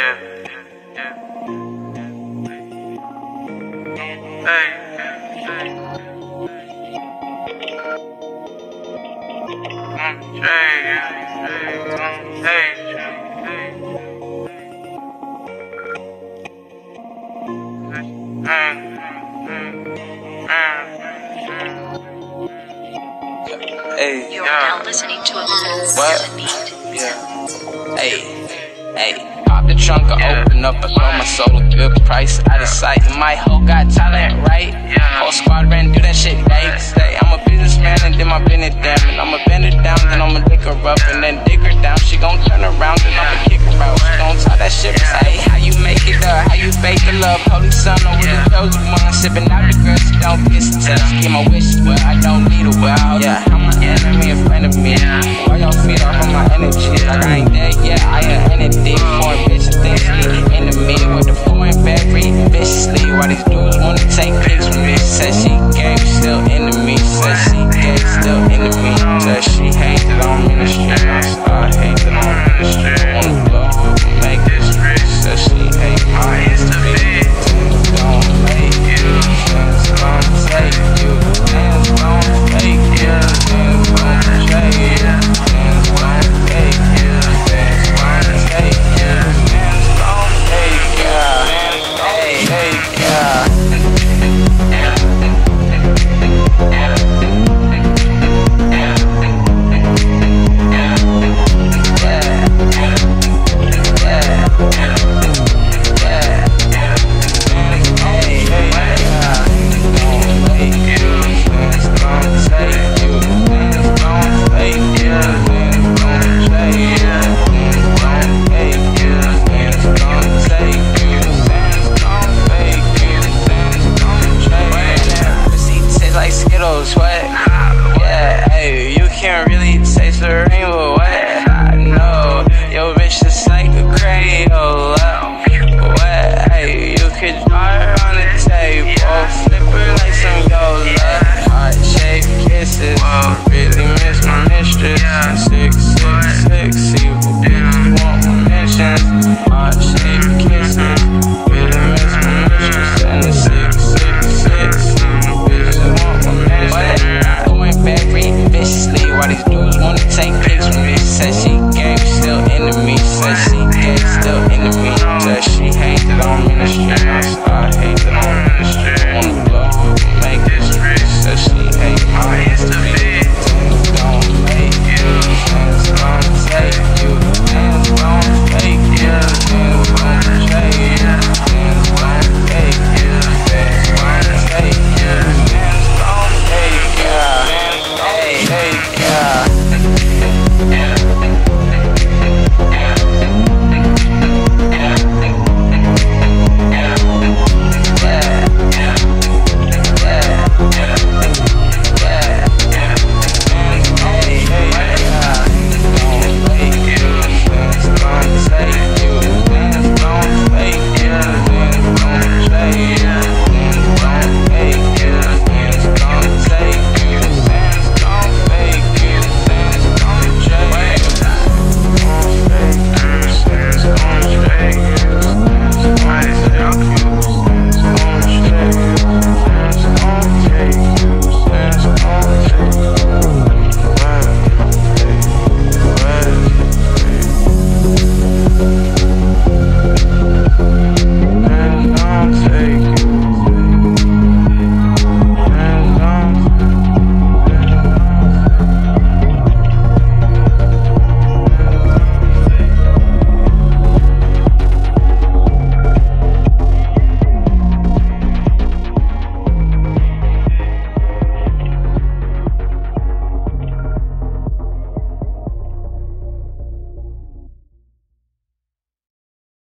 You are now listening to a beat. Pop the trunk, I open up, I throw my soul a good price out of sight. My hoe got talent, right? Whole squad ran do that shit, babe. Say I'm a businessman and then my business down, and I'ma bend her down, then I'ma lick her up and then dig her down. She gon' turn around, then I'ma kick her out. She gon' talk that shit, say how you make it up, how you fake the love. Holy sun over the chosen one, sipping out the girl, she don't kiss the touch. Get my wishes, but I don't need a well. I'm an enemy in front of me. Why y'all feed off of my energy? Like I ain't dead yet, I am entity. Foreign bitches think he enemy with the foreign very viciously. Why these dudes wanna take pics with me? Said she gay, still into me. Said she gay, still into me. Said she hates that I'm in the street. I hate that I'm in the street.